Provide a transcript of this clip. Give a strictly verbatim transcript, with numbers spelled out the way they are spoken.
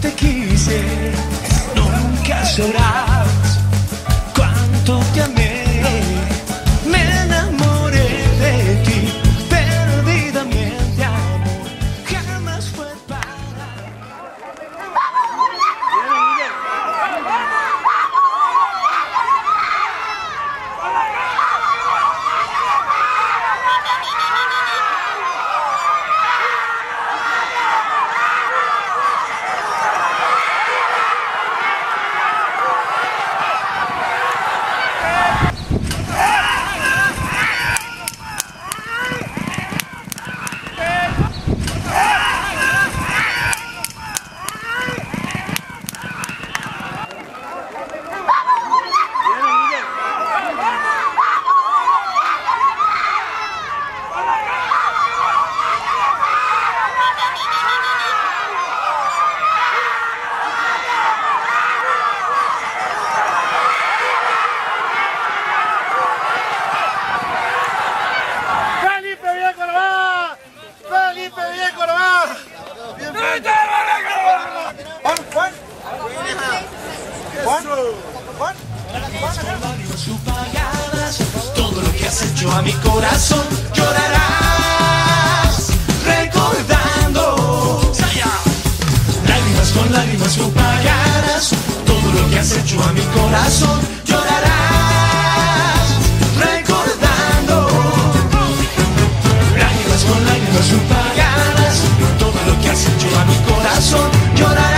te quise, nunca sabrás cuánto te amé. Me enamoré de ti, perdidamente, amor, jamás fue para. Todo lo que has hecho a mi corazón llorarás recordando. Lágrimas con lágrimas tú pagarás. Todo lo que has hecho a mi corazón llorarás recordando. Lágrimas con lágrimas tú pagarás. Todo lo que has hecho a mi corazón llorarás.